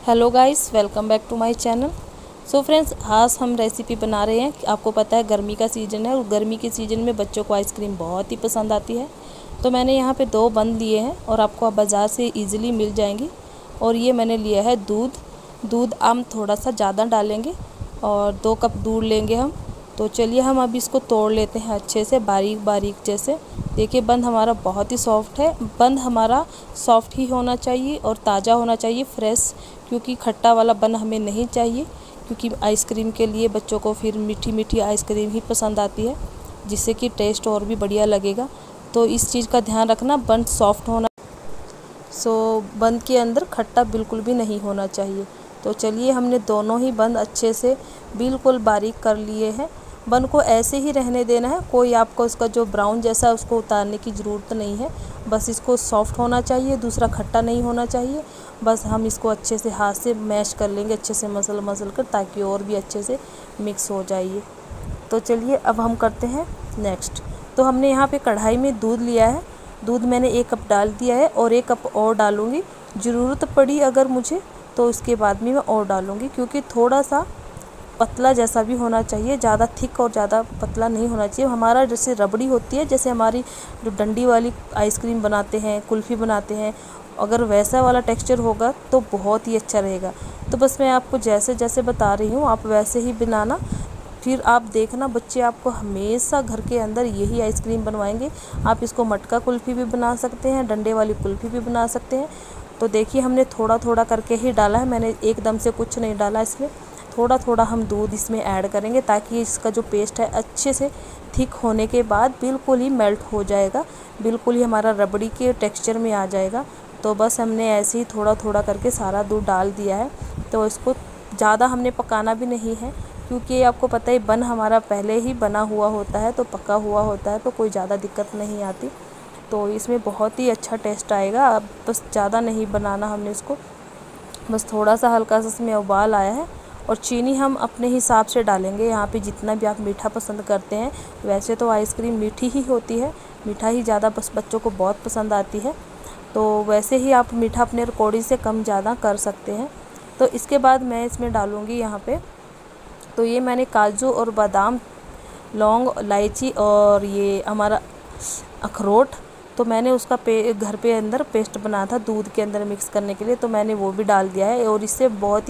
Hello guys, welcome back to my channel. So friends, आज हम recipe बना रहे हैं। आपको पता है गर्मी का सीज़न है और गर्मी के सीज़न में बच्चों को आइसक्रीम बहुत ही पसंद आती है। तो मैंने यहाँ पे 2 बंद लिए हैं और आपको बाज़ार से इजीली मिल जाएंगी। और ये मैंने लिया है दूध हम थोड़ा सा ज़्यादा डालेंगे और 2 कप दूध लेंगे हम। तो चलिए हम अब इसको तोड़ लेते हैं अच्छे से बारीक बारीक जैसे। देखिए बंद हमारा बहुत ही सॉफ्ट है। बंद हमारा सॉफ्ट ही होना चाहिए और ताज़ा होना चाहिए, फ्रेश, क्योंकि खट्टा वाला बन हमें नहीं चाहिए। क्योंकि आइसक्रीम के लिए बच्चों को फिर मीठी मीठी आइसक्रीम ही पसंद आती है, जिससे कि टेस्ट और भी बढ़िया लगेगा। तो इस चीज़ का ध्यान रखना, बन सॉफ्ट होना। बंद के अंदर खट्टा बिल्कुल भी नहीं होना चाहिए। तो चलिए हमने दोनों ही बंद अच्छे से बिल्कुल बारीक कर लिए हैं। बन को ऐसे ही रहने देना है, कोई आपको इसका जो ब्राउन जैसा है उसको उतारने की ज़रूरत नहीं है। बस इसको सॉफ्ट होना चाहिए, दूसरा खट्टा नहीं होना चाहिए। बस हम इसको अच्छे से हाथ से मैश कर लेंगे, अच्छे से मसल कर, ताकि और भी अच्छे से मिक्स हो जाइए। तो चलिए अब हम करते हैं नेक्स्ट। तो हमने यहाँ पे कढ़ाई में दूध लिया है। दूध मैंने 1 कप डाल दिया है और 1 कप और डालूँगी। ज़रूरत पड़ी अगर मुझे तो उसके बाद में मैं और डालूँगी, क्योंकि थोड़ा सा पतला जैसा भी होना चाहिए, ज़्यादा थिक और ज़्यादा पतला नहीं होना चाहिए। हमारा जैसे रबड़ी होती है, जैसे हमारी जो डंडी वाली आइसक्रीम बनाते हैं, कुल्फ़ी बनाते हैं, अगर वैसा वाला टेक्सचर होगा तो बहुत ही अच्छा रहेगा। तो बस मैं आपको जैसे जैसे बता रही हूँ आप वैसे ही बनाना। फिर आप देखना बच्चे आपको हमेशा घर के अंदर यही आइसक्रीम बनवाएंगे। आप इसको मटका कुल्फ़ी भी बना सकते हैं, डंडे वाली कुल्फ़ी भी बना सकते हैं। तो देखिए हमने थोड़ा थोड़ा करके ही डाला है, मैंने एकदम से कुछ नहीं डाला इसमें। थोड़ा थोड़ा हम दूध इसमें ऐड करेंगे, ताकि इसका जो पेस्ट है अच्छे से थिक होने के बाद बिल्कुल ही मेल्ट हो जाएगा, बिल्कुल ही हमारा रबड़ी के टेक्सचर में आ जाएगा। तो बस हमने ऐसे ही थोड़ा थोड़ा करके सारा दूध डाल दिया है। तो इसको ज़्यादा हमने पकाना भी नहीं है, क्योंकि आपको पता है बन हमारा पहले ही बना हुआ होता है, तो पका हुआ होता है, तो कोई ज़्यादा दिक्कत नहीं आती। तो इसमें बहुत ही अच्छा टेस्ट आएगा। अब बस ज़्यादा नहीं बनाना हमने इसको, बस थोड़ा सा हल्का सा इसमें उबाल आया है। और चीनी हम अपने हिसाब से डालेंगे, यहाँ पे जितना भी आप मीठा पसंद करते हैं। वैसे तो आइसक्रीम मीठी ही होती है, मीठा ही ज़्यादा बस बच्चों को बहुत पसंद आती है। तो वैसे ही आप मीठा अपने अकॉर्डिंग से कम ज़्यादा कर सकते हैं। तो इसके बाद मैं इसमें डालूँगी यहाँ पे, तो ये मैंने काजू और बादाम, लौंग, इलायची और ये हमारा अखरोट, तो मैंने उसका घर पे अंदर पेस्ट बनाया था दूध के अंदर मिक्स करने के लिए, तो मैंने वो भी डाल दिया है। और इससे बहुत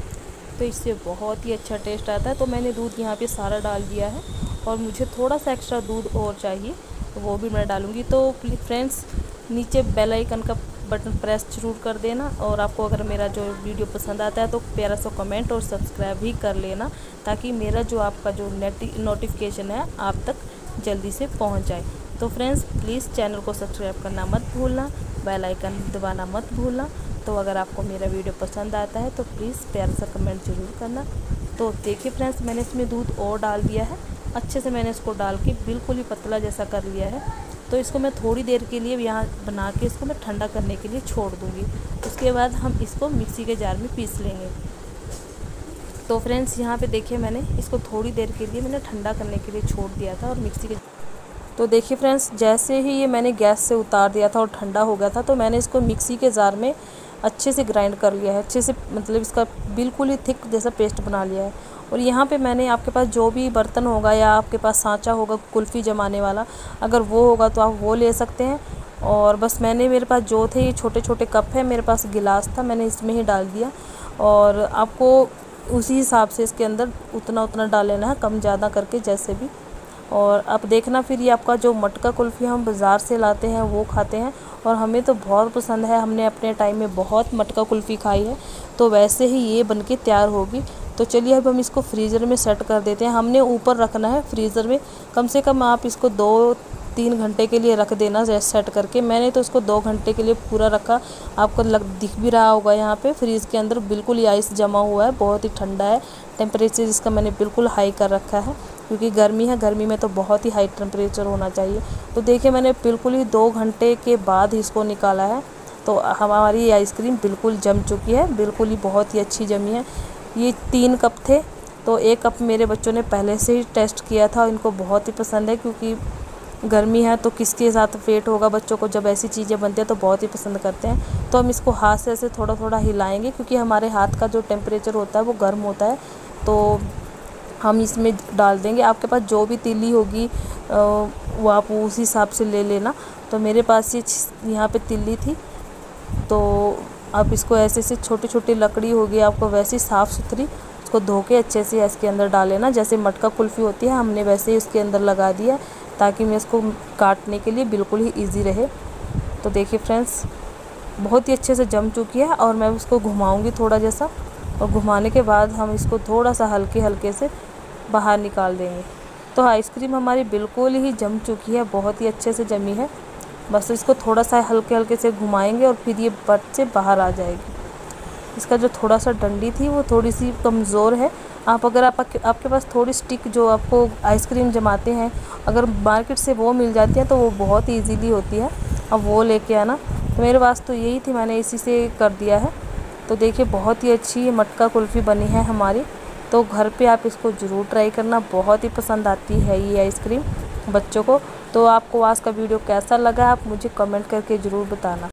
ही अच्छा टेस्ट आता है। तो मैंने दूध यहाँ पे सारा डाल दिया है और मुझे थोड़ा सा एक्स्ट्रा दूध और चाहिए, तो वो भी मैं डालूँगी। तो प्लीज़ फ्रेंड्स, नीचे बेल आइकन का बटन प्रेस जरूर कर देना। और आपको अगर मेरा जो वीडियो पसंद आता है तो प्यारा सा कमेंट और सब्सक्राइब भी कर लेना, ताकि मेरा जो आपका जो नोटिफिकेशन है आप तक जल्दी से पहुंच जाए। तो फ्रेंड्स प्लीज़ चैनल को सब्सक्राइब करना मत भूलना, बेल आइकन दबाना मत भूलना। तो अगर आपको मेरा वीडियो पसंद आता है तो प्लीज़ प्यारा सा कमेंट ज़रूर करना। तो देखिए फ्रेंड्स, मैंने इसमें दूध और डाल दिया है, अच्छे से मैंने इसको डाल के बिल्कुल ही पतला जैसा कर लिया है। तो इसको मैं थोड़ी देर के लिए यहाँ बना के इसको मैं ठंडा करने के लिए छोड़ दूँगी। उसके बाद हम इसको मिक्सी के जार में पीस लेंगे। तो फ्रेंड्स यहाँ पे देखिए मैंने इसको थोड़ी देर के लिए मैंने ठंडा करने के लिए छोड़ दिया था और मिक्सी के, तो देखिए फ्रेंड्स जैसे ही ये मैंने गैस से उतार दिया था और ठंडा हो गया था, तो मैंने इसको मिक्सी के जार में अच्छे से ग्राइंड कर लिया है, अच्छे से, मतलब इसका बिल्कुल ही थिक जैसा पेस्ट बना लिया है। और यहाँ पे मैंने, आपके पास जो भी बर्तन होगा या आपके पास सांचा होगा कुल्फ़ी जमाने वाला, अगर वो होगा तो आप वो ले सकते हैं। और बस मैंने, मेरे पास जो थे ये छोटे छोटे कप है, मेरे पास गिलास था, मैंने इसमें ही डाल दिया। और आपको उसी हिसाब से इसके अंदर उतना उतना डाल लेना है, कम ज़्यादा करके जैसे भी। और आप देखना फिर ये आपका जो मटका कुल्फ़ी हम बाज़ार से लाते हैं वो खाते हैं, और हमें तो बहुत पसंद है, हमने अपने टाइम में बहुत मटका कुल्फ़ी खाई है। तो वैसे ही ये बनके तैयार होगी। तो चलिए अब हम इसको फ्रीज़र में सेट कर देते हैं। हमने ऊपर रखना है फ्रीज़र में, कम से कम आप इसको 2-3 घंटे के लिए रख देना सेट करके। मैंने तो इसको 2 घंटे के लिए पूरा रखा। आपको दिख भी रहा होगा यहाँ पे फ्रीज़ के अंदर बिल्कुल ही आइस जमा हुआ है, बहुत ही ठंडा है। टेम्परेचर इसका मैंने बिल्कुल हाई कर रखा है, क्योंकि गर्मी है, गर्मी में तो बहुत ही हाई टेम्परेचर होना चाहिए। तो देखिए मैंने बिल्कुल ही 2 घंटे के बाद इसको निकाला है। तो हमारी ये आइसक्रीम बिल्कुल जम चुकी है, बिल्कुल ही बहुत ही अच्छी जमी है। ये 3 कप थे, तो 1 कप मेरे बच्चों ने पहले से ही टेस्ट किया था, इनको बहुत ही पसंद है, क्योंकि गर्मी है तो किसके साथ वेट होगा बच्चों को, जब ऐसी चीज़ें बनती हैं तो बहुत ही पसंद करते हैं। तो हम इसको हाथ से ऐसे थोड़ा थोड़ा हिलाएंगे, क्योंकि हमारे हाथ का जो टेम्परेचर होता है वो गर्म होता है। तो हम इसमें डाल देंगे। आपके पास जो भी तीली होगी वो आप उस हिसाब से ले लेना। तो मेरे पास ये यहाँ पे तीली थी, तो आप इसको ऐसे से छोटी छोटी लकड़ी होगी आपको वैसी साफ़ सुथरी, उसको धो के अच्छे से इसके अंदर डाल लेना। जैसे मटका कुल्फ़ी होती है हमने वैसे ही उसके अंदर लगा दिया, ताकि मैं इसको काटने के लिए बिल्कुल ही ईजी रहे। तो देखिए फ्रेंड्स, बहुत ही अच्छे से जम चुकी है। और मैं उसको घुमाऊंगी थोड़ा जैसा, और घुमाने के बाद हम इसको थोड़ा सा हल्के हल्के से बाहर निकाल देंगे। तो आइसक्रीम हमारी बिल्कुल ही जम चुकी है, बहुत ही अच्छे से जमी है। बस इसको थोड़ा सा हल्के हल्के से घुमाएंगे और फिर ये बट से बाहर आ जाएगी। इसका जो थोड़ा सा डंडी थी वो थोड़ी सी कमज़ोर है। आप अगर आपके पास थोड़ी स्टिक जो आपको आइसक्रीम जमाते हैं, अगर मार्केट से वो मिल जाती है तो वो बहुत ईजीली होती है, अब वो लेके आना। तो मेरे पास तो यही थी, मैंने इसी से कर दिया है। तो देखिए बहुत ही अच्छी मटका कुल्फ़ी बनी है हमारी। तो घर पे आप इसको ज़रूर ट्राई करना, बहुत ही पसंद आती है ये आइसक्रीम बच्चों को। तो आपको आज का वीडियो कैसा लगा आप मुझे कमेंट करके ज़रूर बताना।